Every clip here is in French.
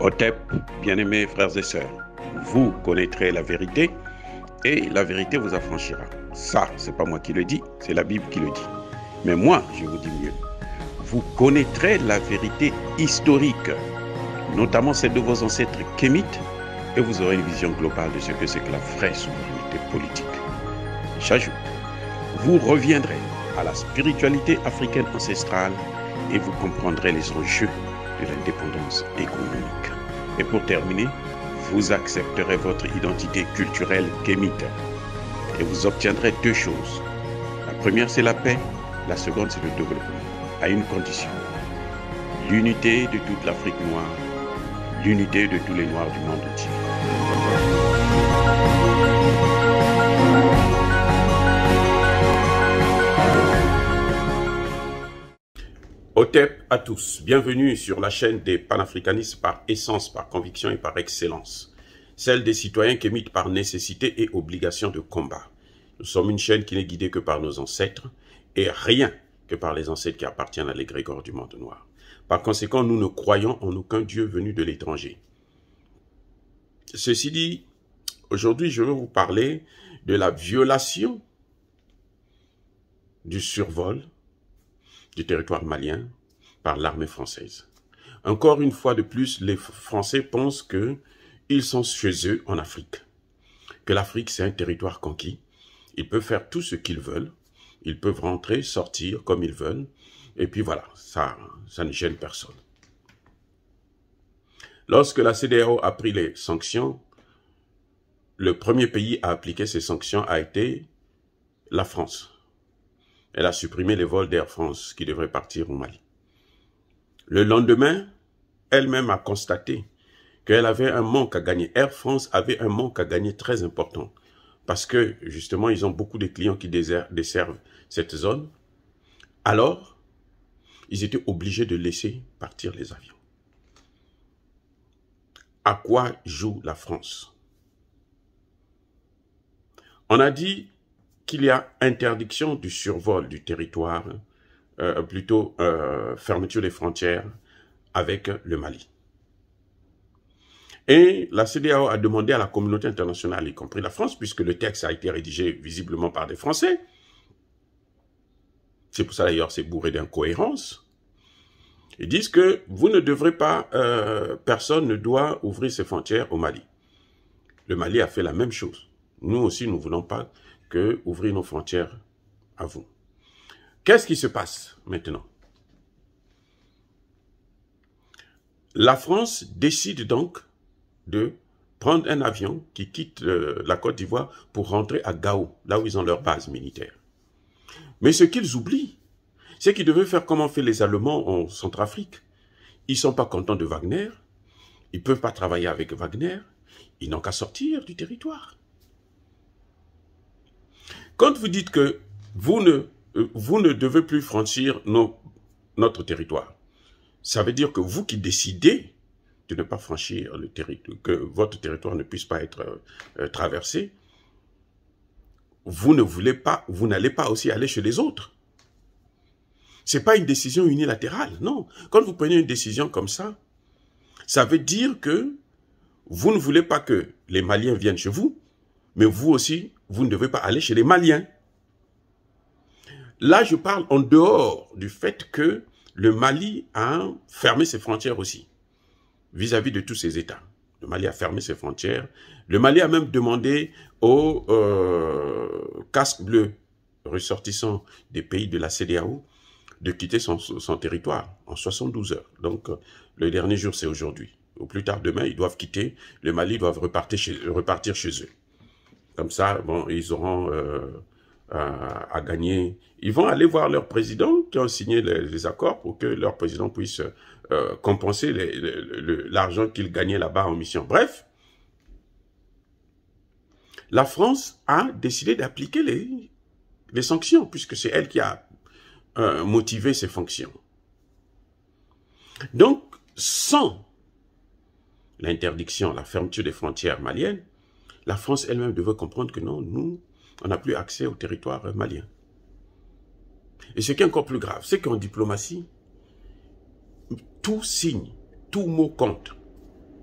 Otep, bien-aimés frères et sœurs, vous connaîtrez la vérité et la vérité vous affranchira. Ça, c'est pas moi qui le dis, c'est la Bible qui le dit. Mais moi, je vous dis mieux. Vous connaîtrez la vérité historique, notamment celle de vos ancêtres kémites, et vous aurez une vision globale de ce que c'est que la vraie souveraineté politique. J'ajoute, vous reviendrez à la spiritualité africaine ancestrale et vous comprendrez les enjeux de l'indépendance économique. Et pour terminer, vous accepterez votre identité culturelle kémite et vous obtiendrez deux choses. La première, c'est la paix. La seconde, c'est le développement, à une condition. L'unité de toute l'Afrique noire, l'unité de tous les Noirs du monde entier. Otep à tous, bienvenue sur la chaîne des panafricanistes par essence, par conviction et par excellence. Celle des citoyens kémites par nécessité et obligation de combat. Nous sommes une chaîne qui n'est guidée que par nos ancêtres et rien que par les ancêtres qui appartiennent à l'égrégore du monde noir. Par conséquent, nous ne croyons en aucun Dieu venu de l'étranger. Ceci dit, aujourd'hui, je vais vous parler de la violation du survol du territoire malien par l'armée française. Encore une fois de plus, les Français pensent qu'ils sont chez eux en Afrique, que l'Afrique c'est un territoire conquis, ils peuvent faire tout ce qu'ils veulent, ils peuvent rentrer, sortir comme ils veulent, et puis voilà, ça ne gêne personne. Lorsque la CEDEAO a pris les sanctions, le premier pays à appliquer ces sanctions a été la France. Elle a supprimé les vols d'Air France qui devraient partir au Mali. Le lendemain, elle-même a constaté qu'elle avait un manque à gagner. Air France avait un manque à gagner très important parce que, justement, ils ont beaucoup de clients qui desservent cette zone. Alors, ils étaient obligés de laisser partir les avions. À quoi joue la France? On a dit qu'il y a interdiction du survol du territoire, fermeture des frontières avec le Mali. Et la CEDEAO a demandé à la communauté internationale, y compris la France, puisque le texte a été rédigé visiblement par des Français, c'est pour ça d'ailleurs c'est bourré d'incohérences, ils disent que vous ne devrez pas, personne ne doit ouvrir ses frontières au Mali. Le Mali a fait la même chose. Nous aussi, nous ne voulons pas ouvrir nos frontières à vous. Qu'est-ce qui se passe maintenant? La France décide donc de prendre un avion qui quitte la Côte d'Ivoire pour rentrer à Gao, là où ils ont leur base militaire. Mais ce qu'ils oublient, c'est qu'ils devaient faire comme ont fait les Allemands en Centrafrique. Ils ne sont pas contents de Wagner, ils ne peuvent pas travailler avec Wagner, ils n'ont qu'à sortir du territoire. Quand vous dites que vous ne devez plus franchir notre territoire, ça veut dire que vous qui décidez de ne pas franchir le territoire, que votre territoire ne puisse pas être traversé, vous n'allez pas aussi aller chez les autres. C'est pas une décision unilatérale, non. Quand vous prenez une décision comme ça veut dire que vous ne voulez pas que les Maliens viennent chez vous, mais vous aussi, vous ne devez pas aller chez les Maliens. Là, je parle en dehors du fait que le Mali a fermé ses frontières aussi, vis-à-vis de tous ces États. Le Mali a fermé ses frontières. Le Mali a même demandé aux casques bleus ressortissants des pays de la CEDEAO de quitter son territoire en 72 heures. Donc, le dernier jour, c'est aujourd'hui. Au plus tard demain, ils doivent quitter. Le Mali doivent repartir chez eux. Comme ça, bon, ils auront à gagner. Ils vont aller voir leur président qui ont signé les accords pour que leur président puisse compenser l'argent qu'ils gagnaient là-bas en mission. Bref, la France a décidé d'appliquer les sanctions, puisque c'est elle qui a motivé ces sanctions. Donc, sans l'interdiction, la fermeture des frontières maliennes, la France elle-même devait comprendre que non, nous, on n'a plus accès au territoire malien. Et ce qui est encore plus grave, c'est qu'en diplomatie, tout signe, tout mot compte.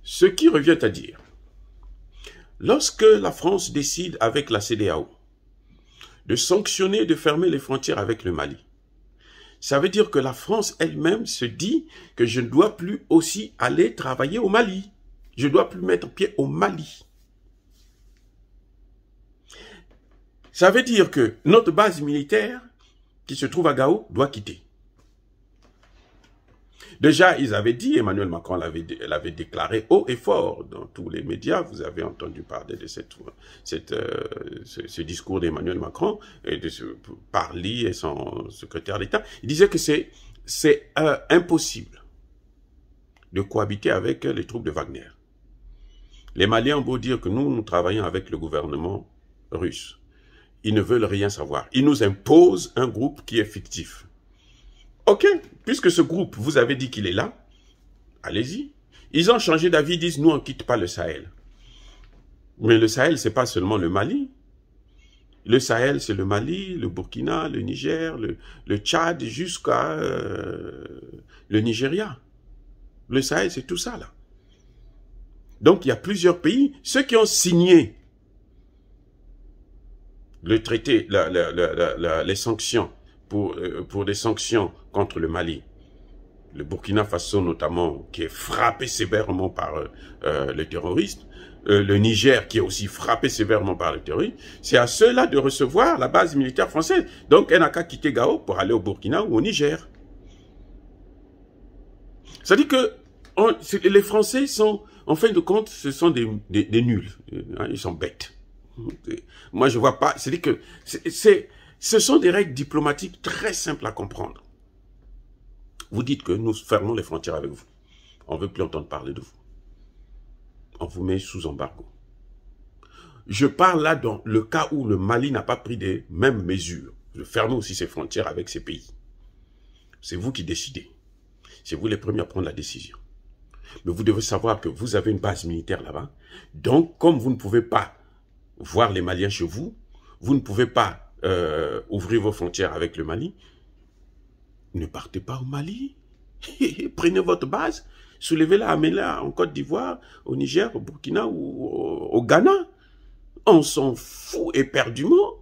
Ce qui revient à dire, lorsque la France décide avec la CEDEAO de sanctionner, de fermer les frontières avec le Mali, ça veut dire que la France elle-même se dit que je ne dois plus aussi aller travailler au Mali. Je ne dois plus mettre pied au Mali. Ça veut dire que notre base militaire qui se trouve à Gao doit quitter. Déjà, ils avaient dit, Emmanuel Macron l'avait déclaré haut et fort dans tous les médias. Vous avez entendu parler de ce discours d'Emmanuel Macron et de Parly et son secrétaire d'État. Il disait que c'est impossible de cohabiter avec les troupes de Wagner. Les Maliens ont beau dire que nous travaillons avec le gouvernement russe. Ils ne veulent rien savoir. Ils nous imposent un groupe qui est fictif. Ok, puisque ce groupe, vous avez dit qu'il est là, allez-y. Ils ont changé d'avis, ils disent, nous, on ne quitte pas le Sahel. Mais le Sahel, ce n'est pas seulement le Mali. Le Sahel, c'est le Mali, le Burkina, le Niger, le Tchad, jusqu'à le Nigeria. Le Sahel, c'est tout ça, là. Donc, il y a plusieurs pays. Ceux qui ont signé le traité, les sanctions, pour des sanctions contre le Mali, le Burkina Faso notamment, qui est frappé sévèrement par les terroristes, le Niger qui est aussi frappé sévèrement par les terroristes, c'est à ceux-là de recevoir la base militaire française. Donc, elle n'a qu'à quitter Gao pour aller au Burkina ou au Niger. C'est-à-dire que les Français sont, en fin de compte, ce sont des nuls. Ils sont bêtes. Moi, je vois pas. C'est-à-dire que ce sont des règles diplomatiques très simples à comprendre. Vous dites que nous fermons les frontières avec vous. On ne veut plus entendre parler de vous. On vous met sous embargo. Je parle là dans le cas où le Mali n'a pas pris les mêmes mesures de fermer aussi ses frontières avec ces pays. C'est vous qui décidez. C'est vous les premiers à prendre la décision. Mais vous devez savoir que vous avez une base militaire là-bas. Donc, comme vous ne pouvez pas voir les Maliens chez vous, vous ne pouvez pas ouvrir vos frontières avec le Mali, ne partez pas au Mali. Prenez votre base, soulevez-la, amenez-la en Côte d'Ivoire, au Niger, au Burkina ou au Ghana. On s'en fout éperdument.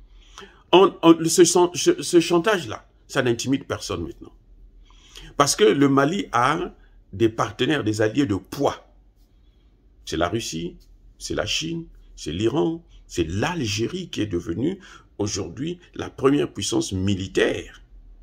Ce chantage-là, ça n'intimide personne maintenant. Parce que le Mali a des partenaires, des alliés de poids. C'est la Russie, c'est la Chine, c'est l'Iran, c'est l'Algérie qui est devenue aujourd'hui la première puissance militaire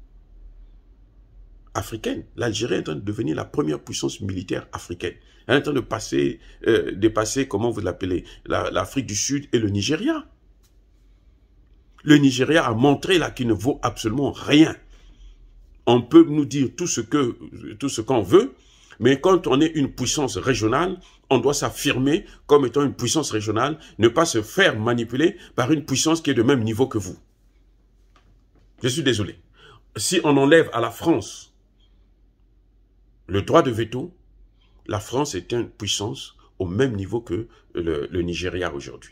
africaine. L'Algérie est en train de devenir la première puissance militaire africaine. Elle est en train de dépasser, comment vous l'appelez, l'Afrique du Sud et le Nigeria. Le Nigeria a montré là qu'il ne vaut absolument rien. On peut nous dire tout ce qu'on veut, mais quand on est une puissance régionale, on doit s'affirmer comme étant une puissance régionale, ne pas se faire manipuler par une puissance qui est de même niveau que vous. Je suis désolé. Si on enlève à la France le droit de veto, la France est une puissance au même niveau que le Nigeria aujourd'hui.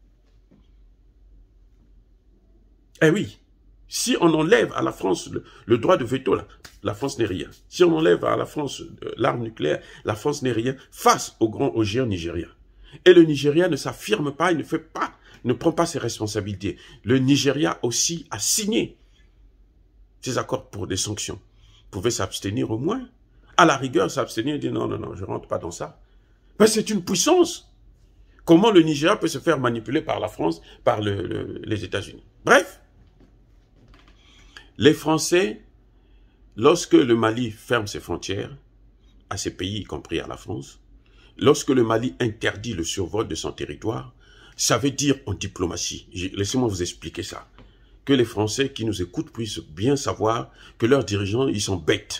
Eh oui, si on enlève à la France le droit de veto, là, la France n'est rien. Si on enlève à la France l'arme nucléaire, la France n'est rien face au géant nigérien. Et le Nigeria ne s'affirme pas, il ne prend pas ses responsabilités. Le Nigeria aussi a signé ces accords pour des sanctions. Vous pouvez s'abstenir au moins. À la rigueur, s'abstenir et dire non, non, non, je ne rentre pas dans ça. Mais c'est une puissance. Comment le Nigeria peut se faire manipuler par la France, par les États-Unis? Bref, les Français, lorsque le Mali ferme ses frontières, à ces pays, y compris à la France, lorsque le Mali interdit le survol de son territoire, ça veut dire en diplomatie, laissez-moi vous expliquer ça, que les Français qui nous écoutent puissent bien savoir que leurs dirigeants, ils sont bêtes.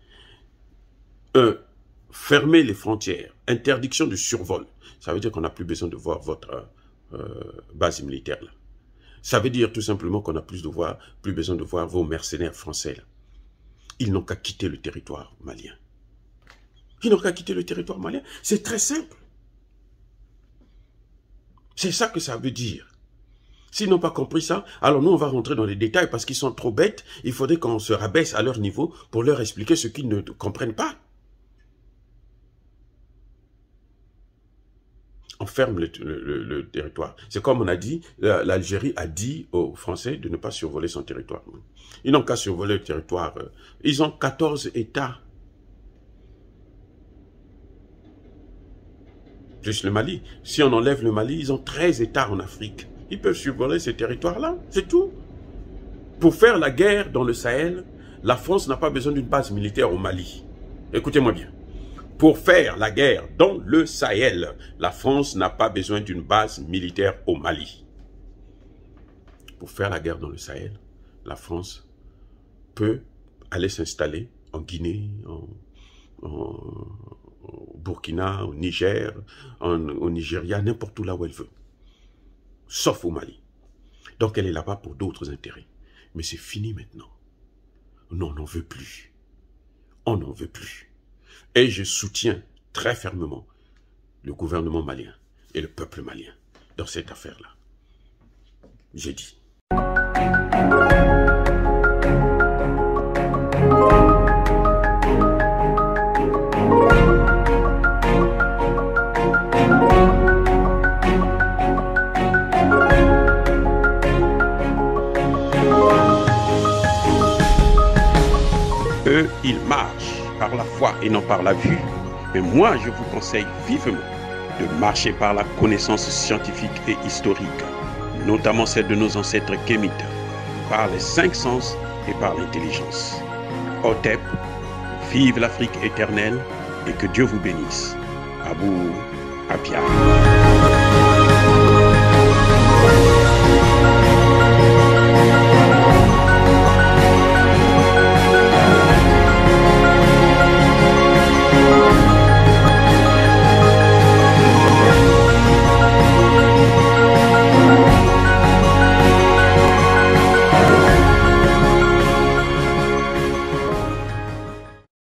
Fermer les frontières, interdiction de survol, ça veut dire qu'on n'a plus besoin de voir votre base militaire là. Ça veut dire tout simplement qu'on n'a plus besoin de voir vos mercenaires français là. Ils n'ont qu'à quitter le territoire malien. Ils n'ont qu'à quitter le territoire malien. C'est très simple. C'est ça que ça veut dire. S'ils n'ont pas compris ça, alors nous on va rentrer dans les détails parce qu'ils sont trop bêtes. Il faudrait qu'on se rabaisse à leur niveau pour leur expliquer ce qu'ils ne comprennent pas. On ferme le territoire. C'est comme on a dit, l'Algérie a dit aux Français de ne pas survoler son territoire. Ils n'ont qu'à survoler le territoire. Ils ont 14 États. Plus le Mali. Si on enlève le Mali, ils ont 13 États en Afrique. Ils peuvent survoler ces territoires-là, c'est tout. Pour faire la guerre dans le Sahel, la France n'a pas besoin d'une base militaire au Mali. Écoutez-moi bien. Pour faire la guerre dans le Sahel, la France n'a pas besoin d'une base militaire au Mali. Pour faire la guerre dans le Sahel, la France peut aller s'installer en Guinée, au Burkina, au Niger, au Nigeria, n'importe où là où elle veut. Sauf au Mali. Donc elle est là-bas pour d'autres intérêts. Mais c'est fini maintenant. Non, on n'en veut plus. On n'en veut plus. Et je soutiens très fermement le gouvernement malien et le peuple malien dans cette affaire-là. J'ai dit. Eux, ils marchent par la foi et non par la vue. Mais moi, je vous conseille vivement de marcher par la connaissance scientifique et historique, notamment celle de nos ancêtres kémites, par les 5 sens et par l'intelligence. Otep, vive l'Afrique éternelle et que Dieu vous bénisse. Abou Apia.